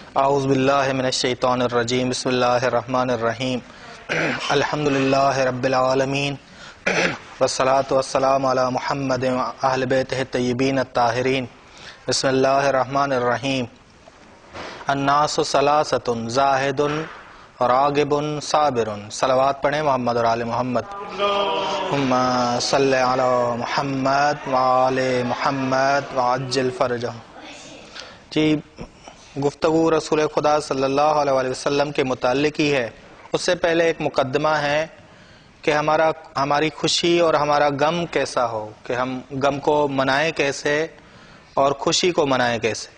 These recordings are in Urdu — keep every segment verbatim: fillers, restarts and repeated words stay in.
اعوذ باللہ من الشیطان الرجیم بسم اللہ الرحمن الرحیم الحمدللہ رب العالمین والصلاة والسلام علی محمد و اہل بیتہ الطیبین الطاہرین بسم اللہ الرحمن الرحیم الناس ثلاثۃ زاہد راغب صابر صلوات پڑھیں محمد اور آل محمد اللہم صلی علی محمد و آل محمد وعجل فرجہم۔ جی گفتگو رسول خدا صلی اللہ علیہ وسلم کے متعلق ہی ہے۔ اس سے پہلے ایک مقدمہ ہے کہ ہمارا ہماری خوشی اور ہمارا غم کیسا ہو، کہ ہم غم کو منائیں کیسے اور خوشی کو منائیں کیسے۔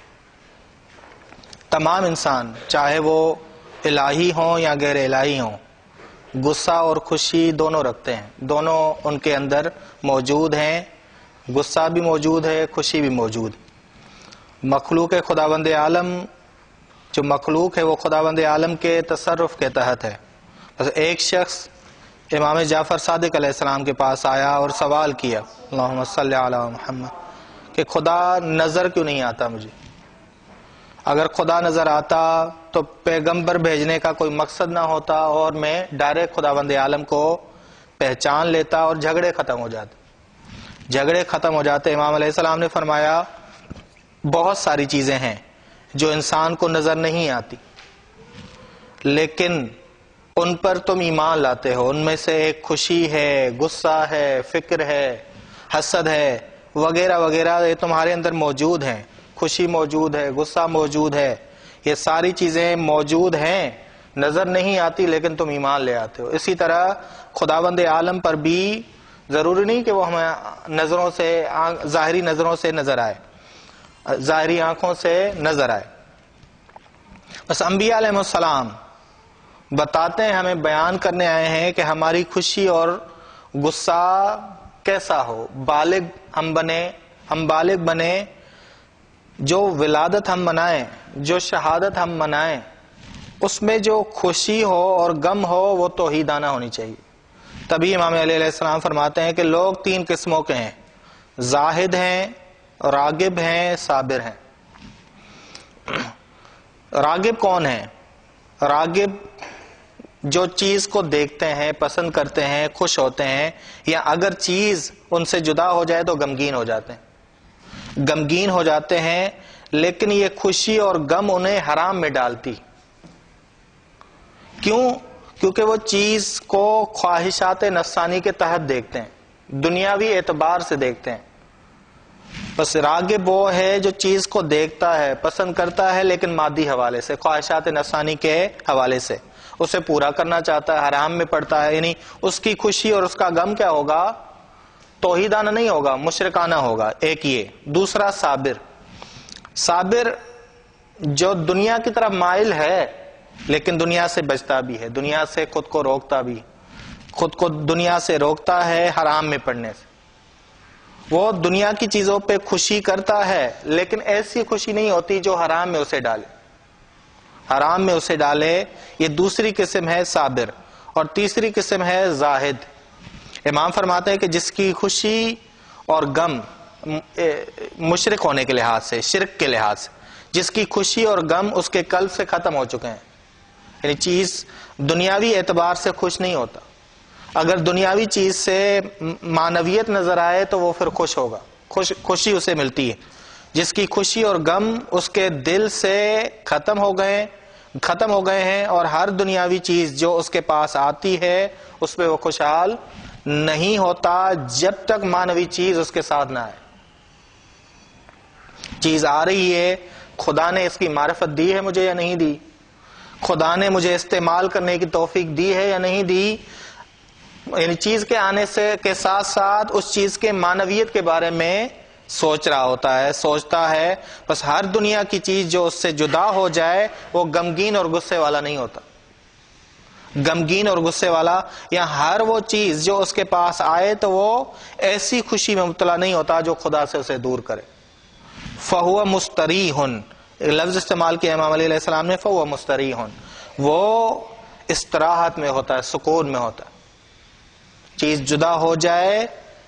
تمام انسان چاہے وہ الہی ہوں یا غیر الہی ہوں، غصہ اور خوشی دونوں رکھتے ہیں، دونوں ان کے اندر موجود ہیں، غصہ بھی موجود ہے، خوشی بھی موجود ہے۔ مخلوق خداوند عالم جو مخلوق ہے وہ خداوند عالم کے تصرف کے تحت ہے۔ بس ایک شخص امام جعفر صادق علیہ السلام کے پاس آیا اور سوال کیا، اللہم صلی علی محمد، کہ خدا نظر کیوں نہیں آتا مجھے؟ اگر خدا نظر آتا تو پیغمبر بھیجنے کا کوئی مقصد نہ ہوتا اور میں ڈائریکٹ خداوند عالم کو پہچان لیتا اور جھگڑے ختم ہو جاتے جھگڑے ختم ہو جاتے امام علیہ السلام نے فرمایا بہت ساری چیزیں ہیں جو انسان کو نظر نہیں آتی، لیکن ان پر تم ایمان لاتے ہو۔ ان میں سے ایک خوشی ہے، غصہ ہے، فکر ہے، حسد ہے، وغیرہ وغیرہ، یہ تمہارے اندر موجود ہیں۔ خوشی موجود ہے، غصہ موجود ہے، یہ ساری چیزیں موجود ہیں، نظر نہیں آتی لیکن تم ایمان لے آتے ہو۔ اسی طرح خداوند عالم پر بھی ضروری نہیں کہ وہ ہمیں نظروں سے ظاہری نظروں سے نظر آئے، ظاہری آنکھوں سے نظر آئے۔ بس انبیاء علیہ السلام بتاتے ہیں، ہمیں بیان کرنے آئے ہیں کہ ہماری خوشی اور غصہ کیسا ہو، بالغ ہم بنے ہم بالغ بنے جو ولادت ہم منائیں، جو شہادت ہم منائیں، اس میں جو خوشی ہو اور غم ہو وہ توحیدانہ ہونی چاہیے۔ تبھی امام علیہ السلام فرماتے ہیں کہ لوگ تین قسموں کے ہیں، زاہد ہیں، راغب ہیں، صابر ہیں۔ راغب کون ہیں؟ راغب جو چیز کو دیکھتے ہیں، پسند کرتے ہیں، خوش ہوتے ہیں، یا اگر چیز ان سے جدا ہو جائے تو غمگین ہو جاتے ہیں غمگین ہو جاتے ہیں لیکن یہ خوشی اور غم انہیں حرام میں ڈالتی۔ کیوں؟ کیونکہ وہ چیز کو خواہشات نفسانی کے تحت دیکھتے ہیں، دنیاوی اعتبار سے دیکھتے ہیں۔ بس راغب وہ ہے جو چیز کو دیکھتا ہے، پسند کرتا ہے، لیکن مادی حوالے سے، خواہشات نفسانی کے حوالے سے اسے پورا کرنا چاہتا ہے، حرام میں پڑتا ہے۔ یعنی اس کی خوشی اور اس کا غم کیا ہوگا؟ توحیدانہ نہیں ہوگا، مشرکانہ ہوگا۔ ایک یہ۔ دوسرا صابر۔ صابر جو دنیا کی طرف مائل ہے لیکن دنیا سے بچتا بھی ہے، دنیا سے خود کو روکتا بھی، خود کو دنیا سے روکتا ہے حرام میں پڑنے سے۔ وہ دنیا کی چیزوں پہ خوشی کرتا ہے لیکن ایسی خوشی نہیں ہوتی جو حرام میں اسے ڈالے حرام میں اسے ڈالے یہ دوسری قسم ہے صابر۔ اور تیسری قسم ہے زاہد۔ امام فرماتے ہیں کہ جس کی خوشی اور غم مشرک ہونے کے لحاظ سے، شرک کے لحاظ سے، جس کی خوشی اور غم اس کے قلب سے ختم ہو چکے ہیں، یعنی چیز دنیاوی اعتبار سے خوش نہیں ہوتا، اگر دنیاوی چیز سے معنویت نظر آئے تو وہ پھر خوش ہوگا، خوش خوشی اسے ملتی ہے۔ جس کی خوشی اور غم اس کے دل سے ختم ہو گئے ختم ہو گئے ہیں اور ہر دنیاوی چیز جو اس کے پاس آتی ہے اس پہ وہ خوشحال نہیں ہوتا جب تک معنوی چیز اس کے ساتھ نہ آئے۔ چیز آ رہی ہے، خدا نے اس کی معرفت دی ہے مجھے یا نہیں دی، خدا نے مجھے استعمال کرنے کی توفیق دی ہے یا نہیں دی، یعنی چیز کے آنے سے کے ساتھ ساتھ اس چیز کے معنویت کے بارے میں سوچ رہا ہوتا ہے، سوچتا ہے۔ بس ہر دنیا کی چیز جو اس سے جدا ہو جائے وہ غمگین اور غصے والا نہیں ہوتا، غمگین اور غصے والا، یا ہر وہ چیز جو اس کے پاس آئے تو وہ ایسی خوشی میں مبتلا نہیں ہوتا جو خدا سے اسے دور کرے۔ فَهُوَ مُسْتَرِيحٌ، لفظ استعمال کیا امام علیہ السلام نے، فَهُوَ مُسْتَرِيحٌ، وہ استراحت میں ہوتا ہے، سکون میں ہوتا ہے۔ چیز جدا ہو جائے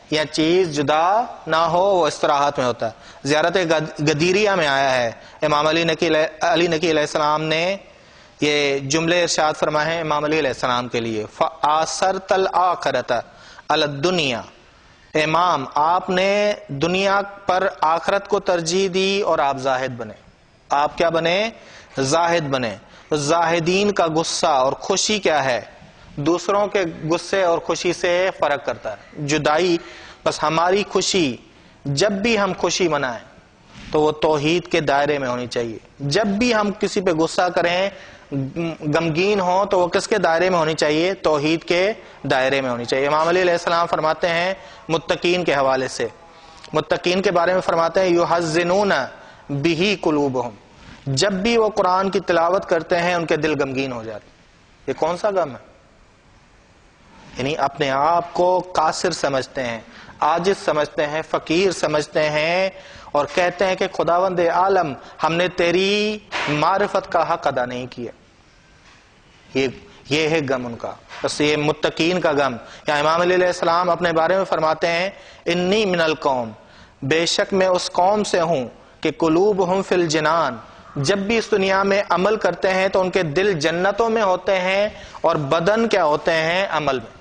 یا چیز جدا نہ ہو وہ استراحت میں ہوتا ہے۔ زیارت غدیریہ میں آیا ہے، امام علی نقی علی نقی علیہ السلام نے یہ جملے ارشاد فرمائے ہیں امام علی علیہ السلام کے لیے، فآثرت الآخرۃ علی الدنیا، امام آپ نے دنیا پر آخرت کو ترجیح دی اور آپ زاہد بنے۔ آپ کیا بنے؟ زاہد بنے۔ زاہدین کا غصہ اور خوشی کیا ہے؟ دوسروں کے غصے اور خوشی سے فرق کرتا ہے، جدائی۔ بس ہماری خوشی جب بھی ہم خوشی منائیں تو وہ توحید کے دائرے میں ہونی چاہیے، جب بھی ہم کسی پہ غصہ کریں، غمگین ہوں، تو وہ کس کے دائرے میں ہونی چاہیے؟ توحید کے دائرے میں ہونی چاہیے۔ امام علی علیہ السلام فرماتے ہیں متقین کے حوالے سے، متقین کے بارے میں فرماتے ہیں یحزنون بہ قلوبہم، جب بھی وہ قرآن کی تلاوت کرتے ہیں ان کے دل غمگین ہو جاتے ہیں۔ یہ کون سا غم ہے؟ یعنی اپنے آپ کو قاصر سمجھتے ہیں، عاجز سمجھتے ہیں، فقیر سمجھتے ہیں، اور کہتے ہیں کہ خداوند عالم ہم نے تیری معرفت کا حق ادا نہیں کیا۔ یہ یہ ہے غم ان کا، بس یہ متقین کا غم۔ یا امام علیہ السلام اپنے بارے میں فرماتے ہیں انی من القوم، بے شک میں اس قوم سے ہوں کہ قلوبہم فی الجنان، جب بھی اس دنیا میں عمل کرتے ہیں تو ان کے دل جنتوں میں ہوتے ہیں اور بدن کیا ہوتے ہیں؟ عمل میں۔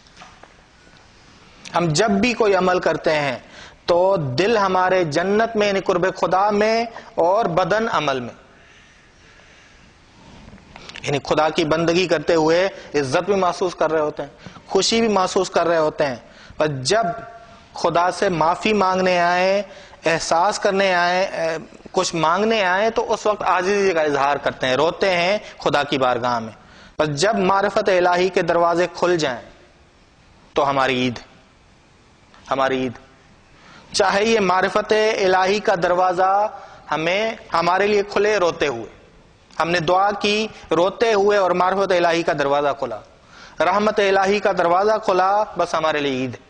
ہم جب بھی کوئی عمل کرتے ہیں تو دل ہمارے جنت میں یعنی قرب خدا میں، اور بدن عمل میں، یعنی خدا کی بندگی کرتے ہوئے عزت بھی محسوس کر رہے ہوتے ہیں، خوشی بھی محسوس کر رہے ہوتے ہیں۔ پر جب خدا سے معافی مانگنے آئے، احساس کرنے آئے، کچھ مانگنے آئے، تو اس وقت عاجزی کا اظہار کرتے ہیں، روتے ہیں خدا کی بارگاہ میں۔ پر جب معرفت الہی کے دروازے کھل جائیں تو ہماری عید ہماری عید چاہے یہ معرفت الہی کا دروازہ ہمیں ہمارے لیے کھلے روتے ہوئے، ہم نے دعا کی روتے ہوئے اور معرفت الہی کا دروازہ کھلا، رحمت الہی کا دروازہ کھلا، بس ہمارے لیے عید۔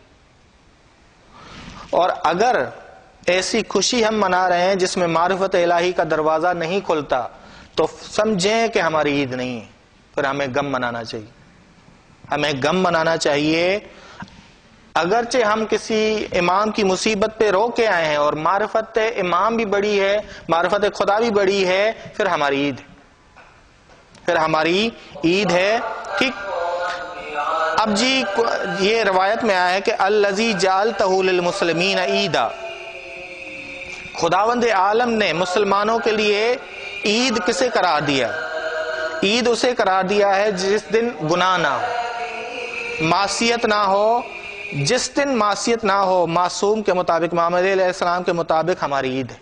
اور اگر ایسی خوشی ہم منا رہے ہیں جس میں معرفت الہی کا دروازہ نہیں کھلتا تو سمجھیں کہ ہماری عید نہیں ہے، پھر ہمیں غم منانا چاہیے، ہمیں غم منانا چاہیے۔ اگرچہ ہم کسی امام کی مصیبت پہ رو کے آئے ہیں اور معرفت امام بھی بڑی ہے، معرفت خدا بھی بڑی ہے، پھر ہماری عید پھر ہماری عید ہے، ٹھیک۔ اب جی یہ روایت میں آیا ہے کہ الذی جعلتہ للمسلمین عیدا، خداوند عالم نے مسلمانوں کے لیے عید کسے قرار دیا؟ عید اسے قرار دیا ہے جس دن گناہ نہ ہو، معصیت نہ ہو، جس دن معصیت نہ ہو۔ معصوم کے مطابق، امام علیہ السلام کے مطابق ہماری عید ہے،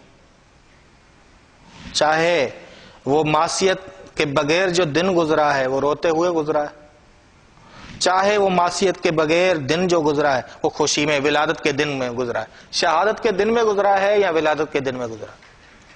چاہے وہ معصیت کے بغیر جو دن گزرا ہے وہ روتے ہوئے گزرا ہے، چاہے وہ معصیت کے بغیر دن جو گزرا ہے وہ خوشی میں ولادت کے دن میں گزرا ہے، شہادت کے دن میں گزرا ہے یا ولادت کے دن میں گزرا ہے،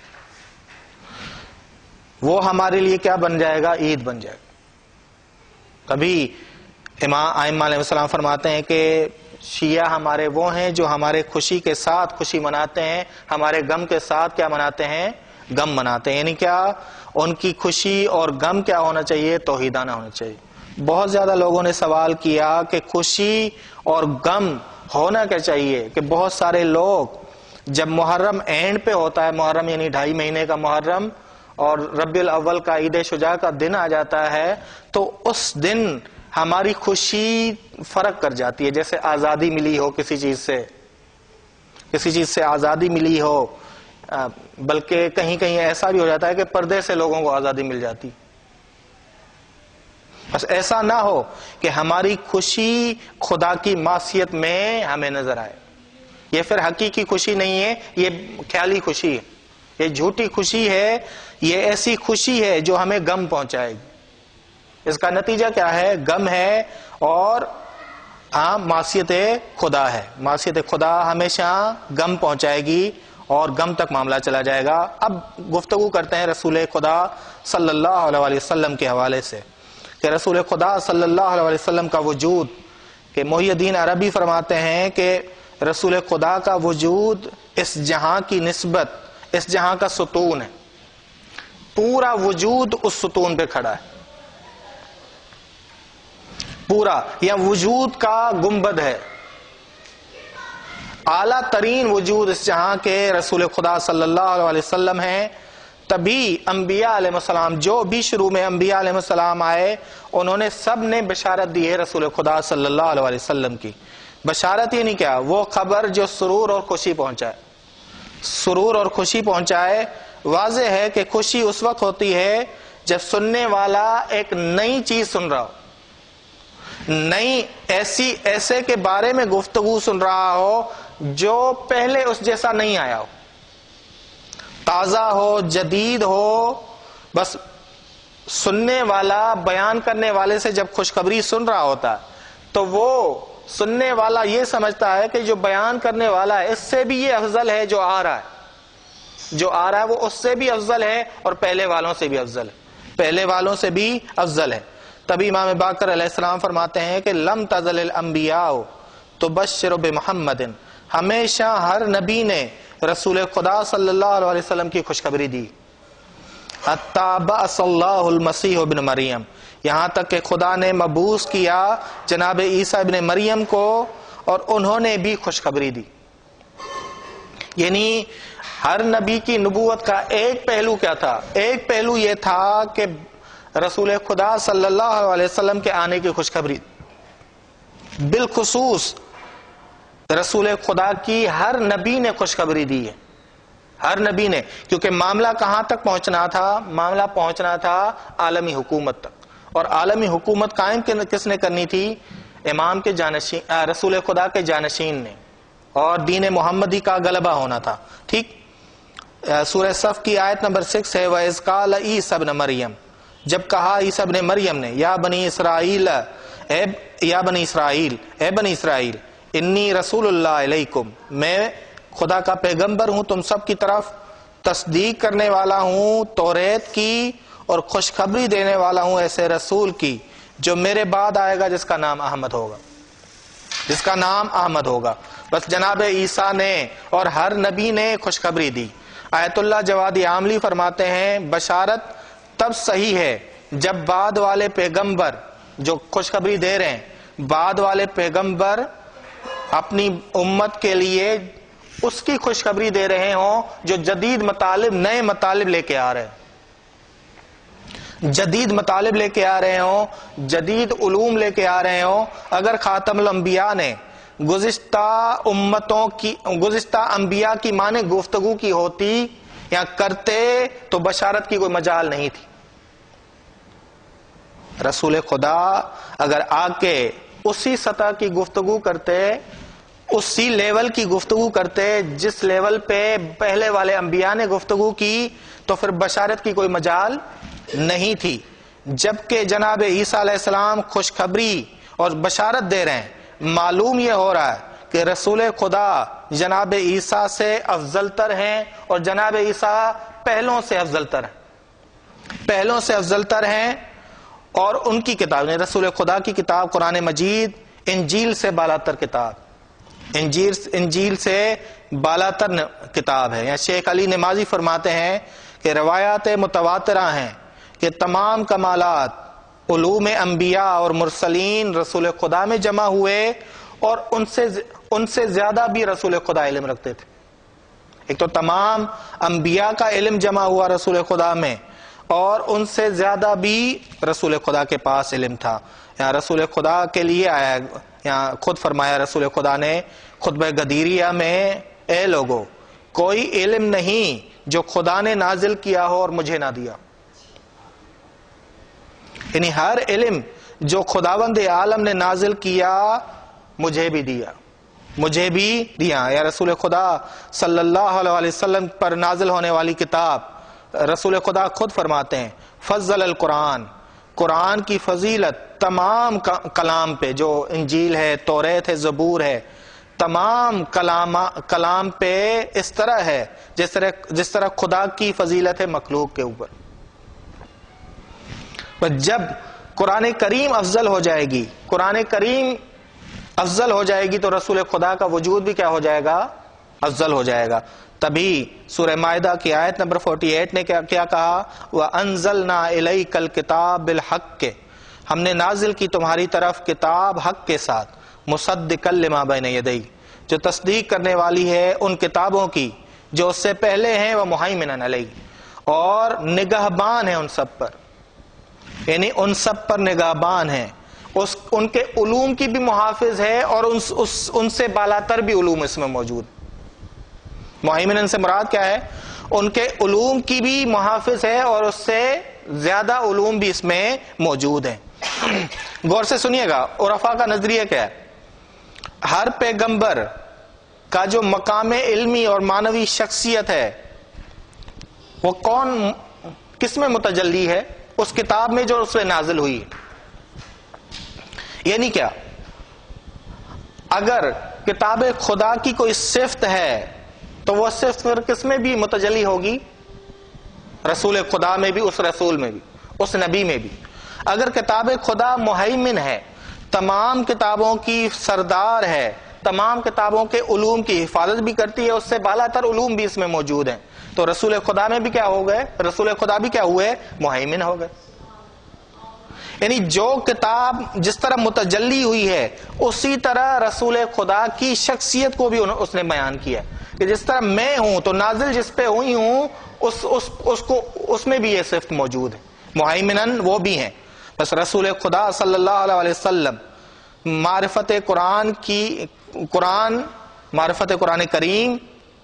وہ ہمارے لیے کیا بن جائے گا؟ عید بن جائے گا۔ کبھی امام ائمہ علیہ السلام فرماتے ہیں کہ شیعہ ہمارے وہ ہیں جو ہمارے خوشی کے ساتھ خوشی مناتے ہیں، ہمارے غم کے ساتھ کیا مناتے ہیں؟ غم مناتے ہیں۔ یعنی کیا؟ ان کی خوشی اور غم کیا ہونا چاہیے؟ توحیدانہ ہونا چاہیے۔ بہت زیادہ لوگوں نے سوال کیا کہ خوشی اور غم ہونا کیا چاہیے، کہ بہت سارے لوگ جب محرم اینڈ پہ ہوتا ہے، محرم یعنی ڈھائی مہینے کا محرم، اور ربیع الاول کا عید شجاع کا دن آ جاتا ہے، تو اس دن ہماری خوشی فرق کر جاتی ہے، جیسے آزادی ملی ہو کسی چیز سے کسی چیز سے آزادی ملی ہو، بلکہ کہیں کہیں ایسا بھی ہو جاتا ہے کہ پردے سے لوگوں کو آزادی مل جاتی۔ بس ایسا نہ ہو کہ ہماری خوشی خدا کی معصیت میں ہمیں نظر آئے، یہ پھر حقیقی خوشی نہیں ہے، یہ خیالی خوشی ہے، یہ جھوٹی خوشی ہے، یہ ایسی خوشی ہے جو ہمیں غم پہنچائے گی۔ اس کا نتیجہ کیا ہے؟ غم ہے، اور ہاں معصیت خدا ہے، معصیت خدا ہمیشہ غم پہنچائے گی اور غم تک معاملہ چلا جائے گا۔ اب گفتگو کرتے ہیں رسول خدا صلی اللہ علیہ وسلم کے حوالے سے، کہ رسول خدا صلی اللہ علیہ وسلم کا وجود، کہ محی الدین عربی فرماتے ہیں کہ رسول خدا کا وجود اس جہاں کی نسبت اس جہاں کا ستون ہے، پورا وجود اس ستون پہ کھڑا ہے، پورا، یا وجود کا گنبد ہے، اعلیٰ ترین وجود اس جہاں کے رسول خدا صلی اللہ علیہ وسلم ہیں، تبھی انبیاء علیہ السلام جو بھی شروع میں انبیاء علیہ السلام آئے انہوں نے سب نے بشارت دی ہے رسول خدا صلی اللہ علیہ وسلم کی۔ بشارت یہ نہیں کیا، وہ خبر جو سرور اور خوشی پہنچائے، سرور اور خوشی پہنچائے۔ واضح ہے کہ خوشی اس وقت ہوتی ہے جب سننے والا ایک نئی چیز سن رہا ہو، نئی ایسی ایسے کے بارے میں گفتگو سن رہا ہو جو پہلے اس جیسا نہیں آیا ہو، تازہ ہو، جدید ہو۔ بس سننے والا بیان کرنے والے سے جب خوشخبری سن رہا ہوتا تو وہ سننے والا یہ سمجھتا ہے کہ جو بیان کرنے والا ہے اس سے بھی یہ افضل ہے، جو آ رہا ہے جو آ رہا ہے وہ اس سے بھی افضل ہے اور پہلے والوں سے بھی افضل ہے، پہلے والوں سے بھی افضل ہے۔ تبھی امام باقر علیہ السلام فرماتے ہیں کہ لم تزل الانبیاء تبشر بمحمد، ہمیشہ ہر نبی نے رسول خدا صلی اللہ علیہ وسلم کی خوشخبری دی۔ حتی بعث اللہ المسیح ابن مریم، یہاں تک کہ خدا نے مبعوث کیا جناب عیسیٰ ابن مریم کو اور انہوں نے بھی خوشخبری دی۔ یعنی ہر نبی کی نبوت کا ایک پہلو کیا تھا؟ ایک پہلو یہ تھا کہ رسول خدا صلی اللہ علیہ وسلم کے آنے کی خوشخبری، بالخصوص رسول خدا کی ہر نبی نے خوشخبری دی ہے، ہر نبی نے، کیونکہ معاملہ کہاں تک پہنچنا تھا؟ معاملہ پہنچنا تھا عالمی حکومت تک، اور عالمی حکومت قائم کس نے کرنی تھی؟ امام کے جانشین، رسول خدا کے جانشین نے، اور دین محمدی کا غلبہ ہونا تھا۔ ٹھیک، سورہ صف کی آیت نمبر سکس ہے وَإِذْ قَالَ عِيسَى ابْنُ مَرْيَمَ، جب کہا عیسیٰ ابن مریم نے، یا بنی اسرائیل، اے یا بنی اسرائیل اے بنی اسرائیل انی رسول اللہ علیکم، میں خدا کا پیغمبر ہوں تم سب کی طرف، تصدیق کرنے والا ہوں توریت کی اور خوشخبری دینے والا ہوں ایسے رسول کی جو میرے بعد آئے گا جس کا نام احمد ہوگا، جس کا نام احمد ہوگا۔ بس جناب عیسیٰ نے اور ہر نبی نے خوشخبری دی۔ آیت اللہ جوادی عاملی فرماتے ہیں بشارت تب صحیح ہے جب بعد والے پیغمبر جو خوشخبری دے رہے ہیں، بعد والے پیغمبر اپنی امت کے لیے اس کی خوشخبری دے رہے ہوں جو جدید مطالب، نئے مطالب لے کے آ رہے ہیں، جدید مطالب لے کے آ رہے ہوں، جدید علوم لے کے آ رہے ہوں۔ اگر خاتم الانبیاء نے گزشتہ امتوں کی، گزشتہ انبیاء کی معنی گفتگو کی ہوتی یا کرتے تو بشارت کی کوئی مجال نہیں تھی۔ رسول خدا اگر آ کے اسی سطح کی گفتگو کرتے، اسی لیول کی گفتگو کرتے جس لیول پہ پہلے والے انبیاء نے گفتگو کی، تو پھر بشارت کی کوئی مجال نہیں تھی۔ جبکہ جناب عیسیٰ علیہ السلام خوشخبری اور بشارت دے رہے ہیں، معلوم یہ ہو رہا ہے کہ رسول خدا جناب عیسیٰ سے افضل تر ہیں اور جناب عیسیٰ پہلوں سے افضل تر ہیں، پہلوں سے افضل تر ہیں، اور ان کی کتاب نے رسول خدا کی کتاب قرآن مجید انجیل سے بالا تر کتاب، انجیل انجیل سے بالا تر کتاب ہے۔ یا شیخ علی نمازی فرماتے ہیں کہ روایات متواترہ ہیں کہ تمام کمالات علوم انبیاء اور مرسلین رسول خدا میں جمع ہوئے، اور ان سے ان سے زیادہ بھی رسول خدا علم رکھتے تھے۔ ایک تو تمام انبیاء کا علم جمع ہوا رسول خدا میں، اور ان سے زیادہ بھی رسول خدا کے پاس علم تھا۔ یہاں رسول خدا کے لیے آیا، یہاں خود فرمایا رسول خدا نے خطبہ غدیریہ میں، اے لوگو کوئی علم نہیں جو خدا نے نازل کیا ہو اور مجھے نہ دیا، یعنی ہر علم جو خداوند عالم نے نازل کیا مجھے بھی دیا، مجھے بھی دیا۔ یا رسول خدا صلی اللہ علیہ وسلم پر نازل ہونے والی کتاب، رسول خدا خود فرماتے ہیں فضل القرآن، قرآن کی فضیلت تمام کلام پہ، جو انجیل ہے، توریت ہے، زبور ہے، تمام کلام کلام پہ اس طرح ہے جس طرح جس طرح خدا کی فضیلت ہے مخلوق کے اوپر۔ جب قرآن کریم افضل ہو جائے گی، قرآن کریم افضل ہو جائے گی تو رسول خدا کا وجود بھی کیا ہو جائے گا؟ افضل ہو جائے گا۔ تبھی سورہ مائدہ کی آیت نمبر اڑتالیس نے کیا کیا کہا؟ وَأَنزَلْنَا إِلَيْكَ الْكِتَابَ بِالْحَقِّ، ہم نے نازل کی تمہاری طرف کتاب حق کے ساتھ، مُصَدِّقًا لِمَا بَيْنَ يَدَيْهِ، جو تصدیق کرنے والی ہے ان کتابوں کی جو اس سے پہلے ہیں، وہ مہیمنن علیہ، اور نگہبان ہیں ان سب پر، یعنی ان سب پر نگہبان ہیں، اس ان کے علوم کی بھی محافظ ہے، اور ان, اس ان سے بالاتر بھی علوم اس میں موجود۔ مہیمنن سے مراد کیا ہے؟ ان کے علوم کی بھی محافظ ہے اور اس سے زیادہ علوم بھی اس میں موجود ہیں۔ غور سے سنیے گا، عرفاء کا نظریہ کیا ہے؟ ہر پیغمبر کا جو مقام علمی اور معنوی شخصیت ہے وہ کون کس میں متجلی ہے؟ اس کتاب میں جو اس میں نازل ہوئی ہے۔ یعنی کیا؟ اگر کتاب خدا کی کوئی صفت ہے تو وہ صفت پھر کس میں بھی متجلی ہوگی؟ رسول خدا میں بھی، اس رسول میں بھی، اس نبی میں بھی۔ اگر کتاب خدا مہیمن ہے، تمام کتابوں کی سردار ہے، تمام کتابوں کے علوم کی حفاظت بھی کرتی ہے، اس سے بالاتر علوم بھی اس میں موجود ہیں، تو رسول خدا میں بھی کیا ہو گئے؟ رسول خدا بھی کیا ہوئے؟ مہیمن ہو گئے۔ یعنی جو کتاب جس طرح متجلی ہوئی ہے اسی طرح رسول خدا کی شخصیت کو بھی اس نے بیان کیا کہ جس طرح میں ہوں تو نازل جس پہ ہوئی ہوں اس, اس, اس, کو اس میں بھی یہ صفت موجود ہے، مہیمنن وہ بھی ہیں۔ بس رسول خدا صلی اللہ علیہ وسلم معرفت قرآن کی قرآن معرفت قرآن کریم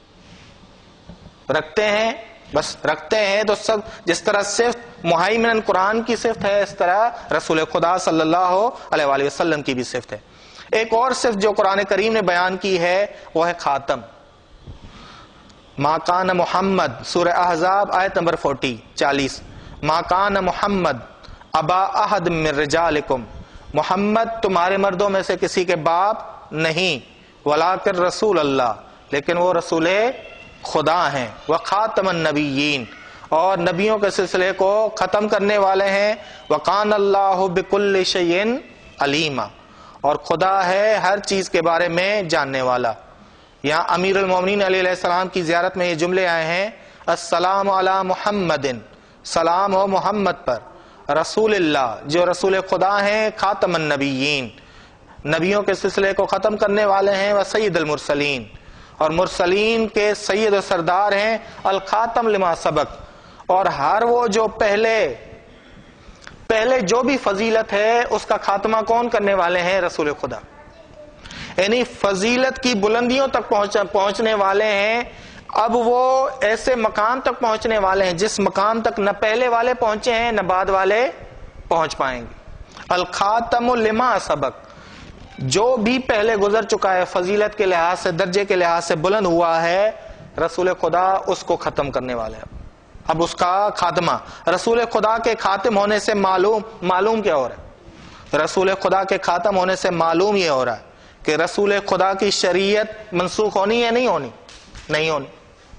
رکھتے ہیں، بس رکھتے ہیں تو سب جس طرح صفت مہیمنن قرآن کی صفت ہے اس طرح رسول خدا صلی اللہ علیہ وآلہ وسلم کی بھی صفت ہے۔ ایک اور صفت جو قرآن کریم نے بیان کی ہے وہ ہے خاتم۔ ما کان محمد، سورہ احزاب آیت نمبر فورٹی چالیس، ما کان محمد ابا احد من رجالکم، محمد تمہارے مردوں میں سے کسی کے باپ نہیں، ولکن رسول اللہ، لیکن وہ رسول خدا ہیں، وخاتم النبیین، اور نبیوں کے سلسلے کو ختم کرنے والے ہیں، وکان اللہ بکل شیء علیما، اور خدا ہے ہر چیز کے بارے میں جاننے والا۔ یہاں امیر المومنین علیہ السلام کی زیارت میں یہ جملے آئے ہیں، السلام علی محمد، سلام ہو محمد پر، رسول اللہ جو رسول خدا ہیں، خاتم النبیین نبیوں کے سلسلے کو ختم کرنے والے ہیں، و سید المرسلین اور مرسلین کے سید و سردار ہیں، الخاتم لما سبق، اور ہر وہ جو پہلے پہلے جو بھی فضیلت ہے اس کا خاتمہ کون کرنے والے ہیں؟ رسول خدا، یعنی فضیلت کی بلندیوں تک پہنچنے والے ہیں۔ اب وہ ایسے مقام تک پہنچنے والے ہیں جس مقام تک نہ پہلے والے پہنچے ہیں نہ بعد والے پہنچ پائیں گے۔ الخاتم لما سبق، جو بھی پہلے گزر چکا ہے فضیلت کے لحاظ سے، درجے کے لحاظ سے بلند ہوا ہے، رسول خدا اس کو ختم کرنے والے ہیں۔ اب اس کا خاتمہ رسول خدا کے خاتم ہونے سے معلوم معلوم کیا ہو رہا ہے؟ رسول خدا کے خاتم ہونے سے معلوم یہ ہو رہا ہے کہ رسول خدا کی شریعت منسوخ ہونی ہے نہیں ہونی؟ نہیں ہونی۔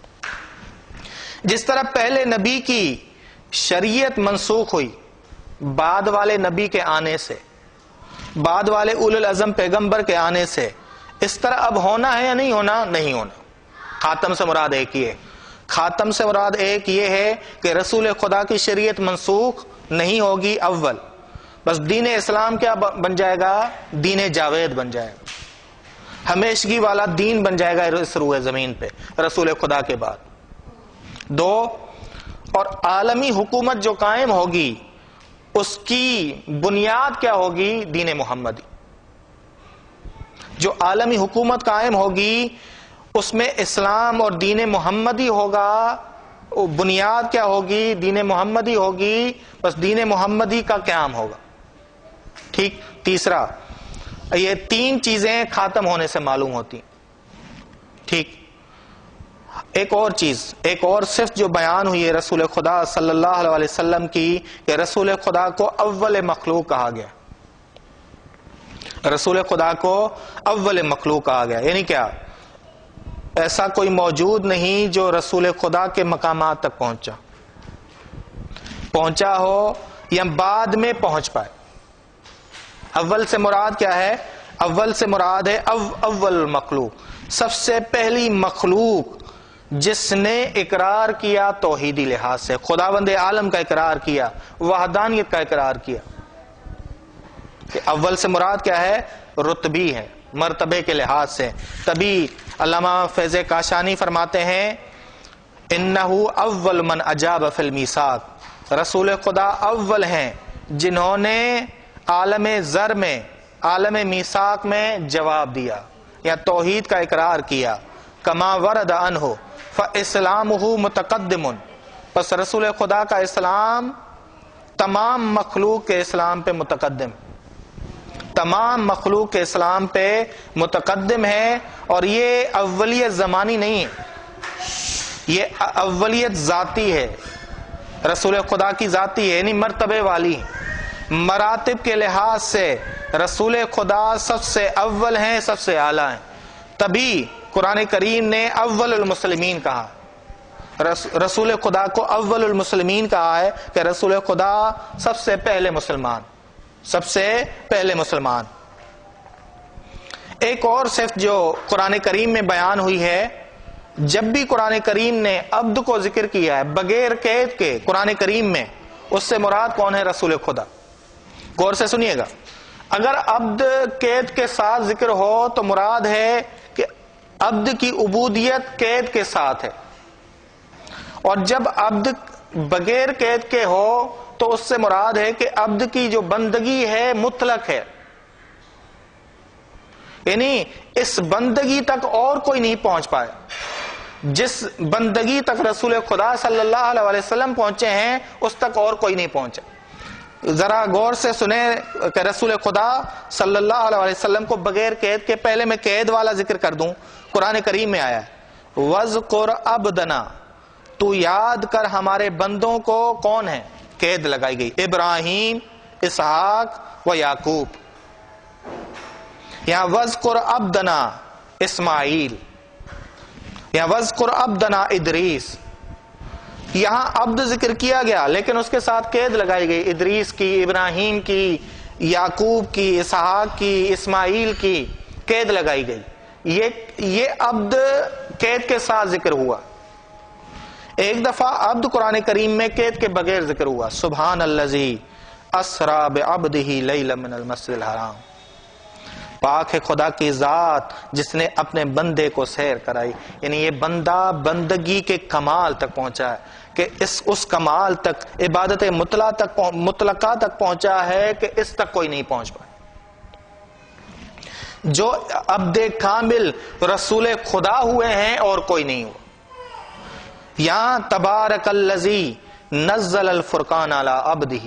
جس طرح پہلے نبی کی شریعت منسوخ ہوئی بعد والے نبی کے آنے سے، بعد والے اولو العزم پیغمبر کے آنے سے، اس طرح اب ہونا ہے یا نہیں ہونا؟ نہیں ہونا۔ خاتم سے مراد ایک یہ ہے، خاتم سے مراد ایک یہ ہے کہ رسول خدا کی شریعت منسوخ نہیں ہوگی اول، بس دین اسلام کیا بن جائے گا؟ دین جاوید بن جائے گا، ہمیشگی والا دین بن جائے گا اس روئے زمین پہ رسول خدا کے بعد۔ دو، اور عالمی حکومت جو قائم ہوگی اس کی بنیاد کیا ہوگی؟ دین محمدی۔ جو عالمی حکومت قائم ہوگی اس میں اسلام اور دین محمدی ہوگا، بنیاد کیا ہوگی؟ دین محمدی ہوگی، بس دین محمدی کا قیام ہوگا۔ ٹھیک۔ تیسرا، یہ تین چیزیں خاتم ہونے سے معلوم ہوتی۔ ٹھیک۔ ایک اور چیز، ایک اور صفت جو بیان ہوئی ہے رسول خدا صلی اللہ علیہ وسلم کی کہ رسول خدا کو اول مخلوق کہا گیا، رسول خدا کو اول مخلوق کہا گیا، یعنی کیا؟ ایسا کوئی موجود نہیں جو رسول خدا کے مقامات تک پہنچا پہنچا ہو یا بعد میں پہنچ پائے۔ اول سے مراد کیا ہے؟ اول سے مراد ہے او اول مخلوق، سب سے پہلی مخلوق جس نے اقرار کیا توحیدی لحاظ سے، خداوند عالم کا اقرار کیا، وحدانیت کا اقرار کیا۔ کہ اول سے مراد کیا ہے؟ رتبی ہے، مرتبے کے لحاظ سے. تبھی علامہ فیض کاشانی فرماتے ہیں انہو اول من اجاب فی المیثاق، رسول خدا اول ہیں جنہوں نے عالم ذر میں، عالم میثاق میں جواب دیا یا توحید کا اقرار کیا. کما ورد عنہ فاسلامہ متقدم، پس رسول خدا کا اسلام تمام مخلوق کے اسلام پہ متقدم، تمام مخلوق کے اسلام پہ متقدم ہے. اور یہ اولیت زمانی نہیں ہے، یہ اولیت ذاتی ہے، رسول خدا کی ذاتی ہے، یعنی مرتبے والی. مراتب کے لحاظ سے رسول خدا سب سے اول ہیں، سب سے اعلیٰ ہیں. تبھی قرآن کریم نے اول المسلمین کہا، رسول خدا کو اول المسلمین کہا ہے کہ رسول خدا سب سے پہلے مسلمان، سب سے پہلے مسلمان. ایک اور صفت جو قرآن کریم میں بیان ہوئی ہے، جب بھی قرآن کریم نے عبد کو ذکر کیا ہے بغیر قید کے قرآن کریم میں، اس سے مراد کون ہے؟ رسول خدا. غور سے سنیے گا، اگر عبد قید کے ساتھ ذکر ہو تو مراد ہے کہ عبد کی عبودیت قید کے ساتھ ہے، اور جب عبد بغیر قید کے ہو تو اس سے مراد ہے کہ عبد کی جو بندگی ہے مطلق ہے، یعنی اس بندگی تک اور کوئی نہیں پہنچ پائے. جس بندگی تک رسول خدا صلی اللہ علیہ وسلم پہنچے ہیں اس تک اور کوئی نہیں پہنچا. ذرا غور سے سنیں کہ رسول خدا صلی اللہ علیہ وسلم کو بغیر قید کے، پہلے میں قید والا ذکر کر دوں، قرآن کریم میں آیا ہے وَاذْكُرْ عَبْدَنَا، تو یاد کر ہمارے بندوں کو. کون ہے؟ قید لگائی گئی، ابراہیم، اسحاق و یعقوب. یہاں وَاذْكُرْ عَبْدَنَا اسماعیل، یہاں وَاذْكُرْ عَبْدَنَا ادریس. یہاں عبد ذکر کیا گیا لیکن اس کے ساتھ قید لگائی گئی، ادریس کی، ابراہیم کی، یعقوب کی، اسحاق کی، اسماعیل کی قید لگائی گئی. یہ یہ عبد قید کے ساتھ ذکر ہوا. ایک دفعہ عبد قرآن کریم میں قید کے بغیر ذکر ہوا، سبحان الذی اسری بعبدہ لیلا من المسجد الحرام، پاک ہے خدا کی ذات جس نے اپنے بندے کو سیر کرائی. یعنی یہ بندہ بندگی کے کمال تک پہنچا ہے کہ اس اس کمال تک، عبادت مطلقہ تک مطلقہ تک پہنچا ہے کہ اس تک کوئی نہیں پہنچ پائے. جو عبد کامل رسول خدا ہوئے ہیں اور کوئی نہیں ہوا. یہاں تبارک الذی نزل الفرقان علی عبدہ،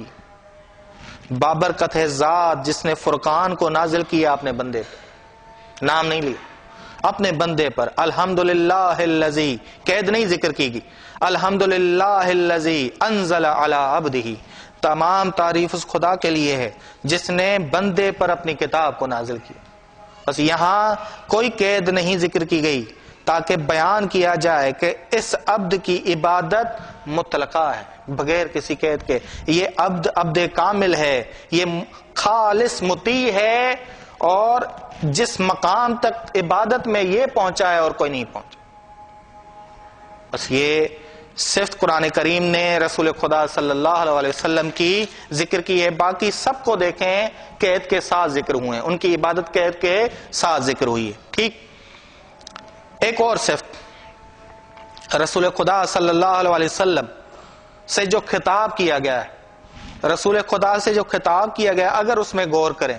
بابرکت ہے ذات جس نے فرقان کو نازل کیا اپنے بندے پر، نام نہیں لیا، اپنے بندے پر. الحمدللہ الذی، قید نہیں ذکر کی گئی، الحمدللہ الذی انزل علی عبدہ، تمام تعریف اس خدا کے لیے ہے جس نے بندے پر اپنی کتاب کو نازل کیا. بس یہاں کوئی قید نہیں ذکر کی گئی تاکہ بیان کیا جائے کہ اس عبد کی عبادت مطلقہ ہے بغیر کسی قید کے. یہ عبد عبد کامل ہے، یہ خالص مطیع ہے، اور جس مقام تک عبادت میں یہ پہنچا ہے اور کوئی نہیں پہنچا. بس یہ صرف قرآن کریم نے رسول خدا صلی اللہ علیہ وسلم کی ذکر کی ہے. باقی سب کو دیکھیں قید کے ساتھ ذکر ہوئے ہیں، ان کی عبادت قید کے ساتھ ذکر ہوئی ہے. ٹھیک. ایک اور صفت رسول خدا صلی اللہ علیہ وسلم سے جو خطاب کیا گیا ہے، رسول خدا سے جو خطاب کیا گیا، اگر اس میں غور کریں،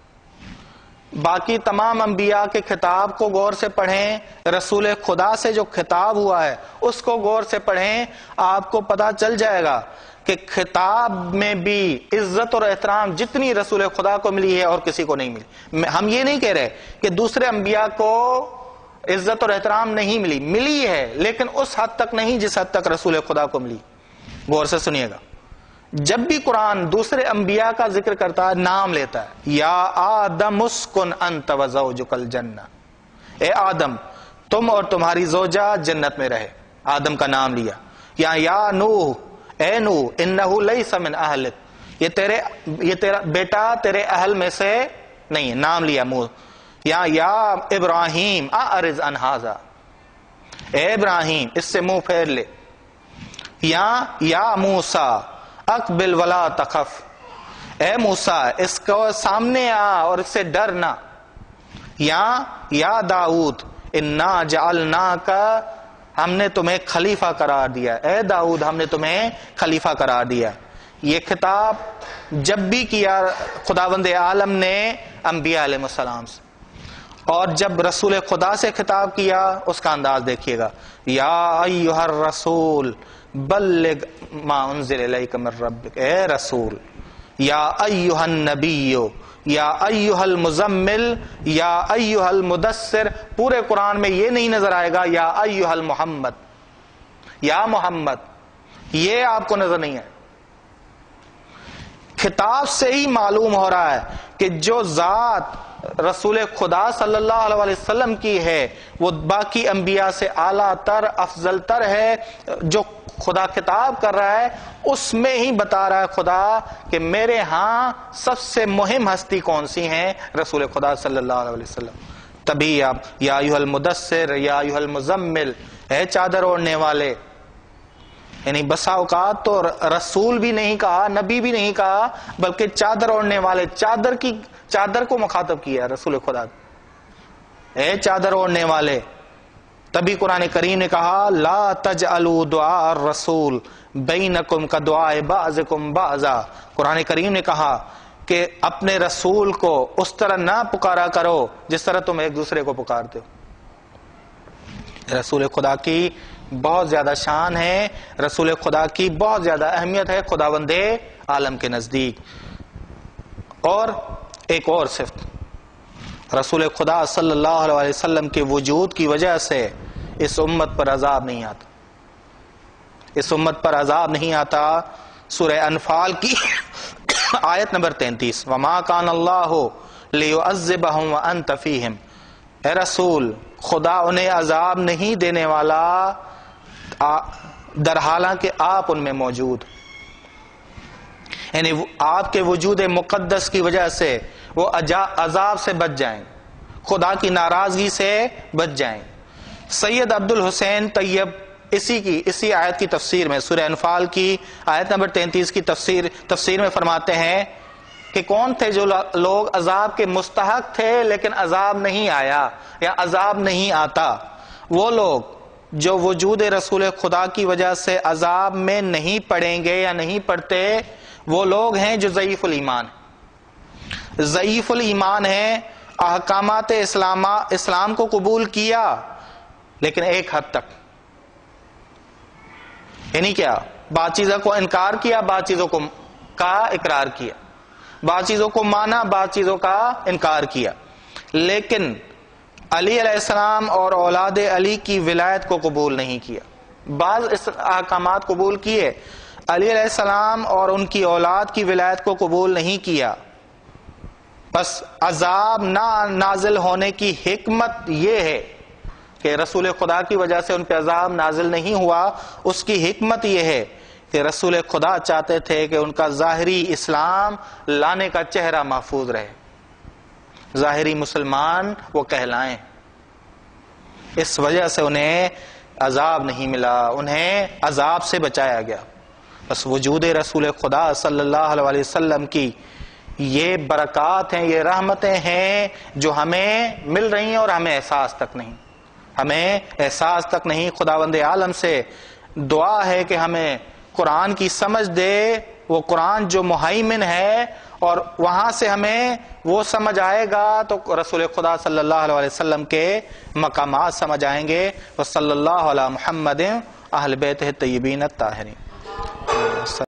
باقی تمام انبیاء کے خطاب کو غور سے پڑھیں، رسول خدا سے جو خطاب ہوا ہے اس کو غور سے پڑھیں، آپ کو پتہ چل جائے گا کہ خطاب میں بھی عزت اور احترام جتنی رسول خدا کو ملی ہے اور کسی کو نہیں ملی. ہم یہ نہیں کہہ رہے کہ دوسرے انبیاء کو عزت اور احترام نہیں ملی، ملی ہے لیکن اس حد تک نہیں جس حد تک رسول خدا کو ملی. غور سے سنیے گا، جب بھی قرآن دوسرے انبیاء کا ذکر کرتا ہے نام لیتا ہے، یا آدم اسکن انت وزوجک الجنہ، اے آدم تم اور تمہاری زوجہ جنت میں رہے، آدم کا نام لیا. یا یا نوح، اے نوح انہ لیس من اہلک، یہ تیرے یہ تیرا بیٹا تیرے اہل میں سے نہیں ہے، نام لیا. منہ یا یا ابراہیم اعرض عن ھذا، اے ابراہیم اس سے منہ پھیر لے. یا یا موسیٰ اقبل ولا تخف، اے موسیٰ اس کو سامنے آ اور اس سے ڈر نہ. یا یا داؤد انا جعلناکا، ہم نے تمہیں خلیفہ قرار دیا، اے داؤد ہم نے تمہیں خلیفہ قرار دیا۔ یہ خطاب جب بھی کیا خداوند عالم نے انبیاء علیہ السلام سے، اور جب رسول خدا سے خطاب کیا اس کا انداز دیکھیے گا، یا ایھا الرسول بلغ ما انزل الیک من ربک، اے رسول، یا ایھا النبی، یا ایھا المزمل، یا ایھا المدثر۔ پورے قرآن میں یہ نہیں نظر آئے گا یا ایھا المحمد، یا محمد، یہ آپ کو نظر نہیں ہے۔ خطاب سے ہی معلوم ہو رہا ہے کہ جو ذات رسول خدا صلی اللہ علیہ وسلم کی ہے وہ باقی انبیاء سے اعلیٰ تر، افضل تر ہے۔ جو خدا خطاب کر رہا ہے اس میں ہی بتا رہا ہے خدا کہ میرے ہاں سب سے مہم ہستی کون سی ہیں، رسول خدا صلی اللہ علیہ وسلم۔ تبھی آپ یا ایھا المدثر، یا ایھا المزمل، اے چادر اوڑھنے والے، یعنی بسا اوقات تو رسول بھی نہیں کہا، نبی بھی نہیں کہا، بلکہ چادر اوڑھنے والے، چادر کی چادر کو مخاطب کیا رسول خدا، اے چادر اوڑھنے والے۔ تبھی قرآن کریم نے کہا لا تجعلوا دعاء الرسول بینکم کدعاء بعضکم بعضا۔ قرآن کریم نے کہا کہ اپنے رسول کو اس طرح نہ پکارا کرو جس طرح تم ایک دوسرے کو پکارتے ہو۔ رسول خدا کی بہت زیادہ شان ہے، رسول خدا کی بہت زیادہ اہمیت ہے خداوند عالم کے نزدیک۔ اور ایک اور صفت، رسول خدا صلی اللہ علیہ وسلم کے وجود کی وجہ سے اس امت پر عذاب نہیں آتا، اس امت پر عذاب نہیں آتا۔ سورہ انفال کی آیت نمبر تینتیس، وما کان اللہ لیعذبہم وانت فیہم، اے رسول خدا انہیں عذاب نہیں دینے والا در حالانکہ آپ ان میں موجود، یعنی آپ کے وجود مقدس کی وجہ سے وہ عذاب سے بچ جائیں، خدا کی ناراضگی سے بچ جائیں۔ سید عبد الحسین طیب اسی کی اسی آیت کی تفسیر میں، سورہ انفال کی آیت نمبر تینتیس کی تفسیر تفسیر میں فرماتے ہیں کہ کون تھے جو لوگ عذاب کے مستحق تھے لیکن عذاب نہیں آیا یا عذاب نہیں آتا؟ وہ لوگ جو وجود رسول خدا کی وجہ سے عذاب میں نہیں پڑیں گے یا نہیں پڑتے، وہ لوگ ہیں جو ضعیف الایمان ہیں، ضعیف الایمان ہیں، احکامات اسلام اسلام کو قبول کیا لیکن ایک حد تک، یعنی کیا، بعض چیزوں کو انکار کیا، بعض چیزوں کو کا اقرار کیا، بعض چیزوں کو مانا، بعض چیزوں کا انکار کیا، لیکن علی علیہ السلام اور اولاد علی کی ولایت کو قبول نہیں کیا۔ بعض احکامات قبول کیے، علی علیہ السلام اور ان کی اولاد کی ولایت کو قبول نہیں کیا۔ بس عذاب نہ نازل ہونے کی حکمت یہ ہے کہ رسول خدا کی وجہ سے ان پہ عذاب نازل نہیں ہوا، اس کی حکمت یہ ہے کہ رسول خدا چاہتے تھے کہ ان کا ظاہری اسلام لانے کا چہرہ محفوظ رہے، ظاہری مسلمان وہ کہلائیں، اس وجہ سے انہیں عذاب نہیں ملا، انہیں عذاب سے بچایا گیا۔ بس وجود رسول خدا صلی اللہ علیہ وسلم کی یہ برکات ہیں، یہ رحمتیں ہیں جو ہمیں مل رہی ہیں اور ہمیں احساس تک نہیں، ہمیں احساس تک نہیں۔ خداوند عالم سے دعا ہے کہ ہمیں قرآن کی سمجھ دے، وہ قرآن جو مہیمن ہے، اور وہاں سے ہمیں وہ سمجھ آئے گا تو رسول خدا صلی اللہ علیہ وسلم کے مقامات سمجھ آئیں گے۔ وصلی اللہ علی محمد اہل بیتہ الطیبین الطاہرین۔